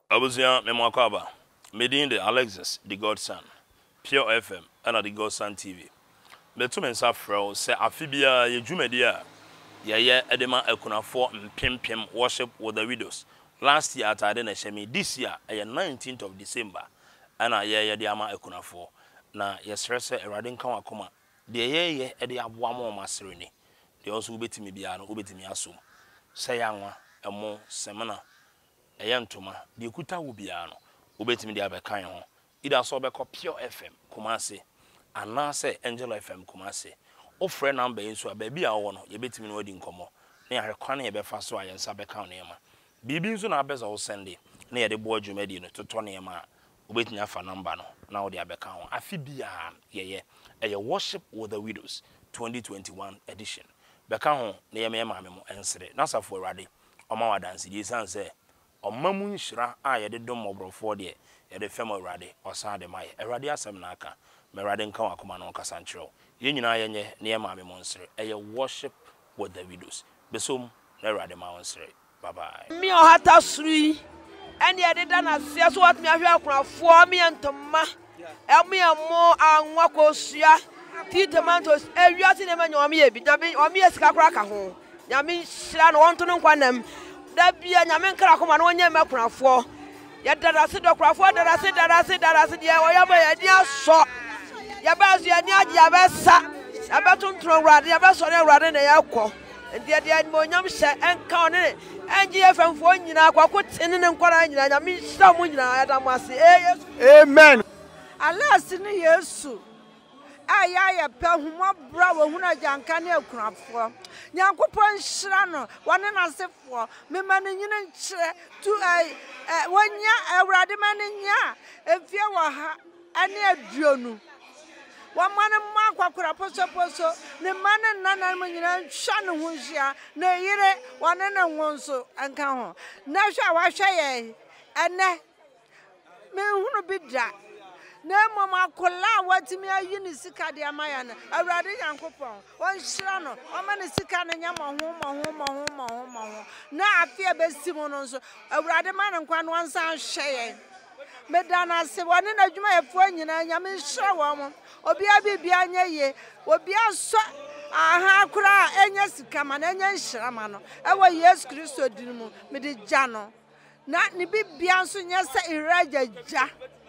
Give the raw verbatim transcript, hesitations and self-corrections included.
Abuzia Memoakaba, Medin the Alexis, the Godson, Pure F M, and the Godson T V. Betumen Safro say Amphibia, ye Jumedia, ye edema ekuna for pim pim worship with the widows. Last year at Adena Shemi, this year, a nineteenth of December, and I ye the ama ekuna for. Na yes, rese a radin kama, the ye ye edi abuamo maserini. They also ubeti me biano, ubeti me asum. Sayangwa, a more semana. Ayantoma de kuta wo bia no obetimi de abekan ho ida so be Pure F M Kumasi ana se Angel F M Kumasi o frɛ number yin so abaabi a wo no ye betimi no wadi nkomo na ya hwekwane ye befa so ayensa bekan no ema bibi nso na abeza wo sende na ye de bo adwumadi no toto no ema obetimi afa number no na wo de abekan ho afi bia ye ye eye worship with the widows twenty twenty-one edition bekan ho na ye me ma me mo ensere na safo awrade oma wadanse di san se Omamu nshira a yede dom mobrofo de yede fem awrade osan de mai awrade asem na aka me awrade nka wakoma no kasa nkyerɛw ye nyina yenye na ye maame monsere eye worship with the widows besom na awrade ma wonsere bye bye mi ohata suri ene yede da na se so wat mi ahwe akunafo mi entoma emi emo anwa kosua ti tomatoes ewiase ne manyo mi ebi nyabe o mi esika kora ka ho nyame hira no wonto no nkwanam da bia nyame nkra koma no onye makunafo ya darase dokunafo darase darase darase de oyama ya ni aso ya ba so ya ni age ya ba sa ya ba tontro awrade ya ba so ne awrade na ya kɔ ndia de mo nyam hye enka one enji efemfo nyina akwa tene ne nkwara nyina nyame hira mo nyina ya da mo ase amen alas ni yesu aya ya pe huma bra wo huna janka ne akunafo nyankopon hira no wone na sefo me mane nyine nkyere tu ai wonya awrade mane nya efie wo ha ane aduonu wamane ma kwakura poso poso ne mane nana mo nyina hwa ne ho hia na yire wone ne nwonso anka ho na hwa wa hwa ye ene me hunu bidra na mama kola watimi ayi ni sika de amaya na awrade yankopon won hira no o ma ni sika na nya mo ho mo ho mo ho mo ho mo ho na afia besi mo no so awrade ma ne kwa no ansan hweye medana se woni na dwuma ye fo nyina nya me hira wo mo obi abibia nya ye obi aso aha kura enya sika ma na enya hira ma no e wo Yesu Kristo din mu me de gya no na ni bibia nso nya se iraja gya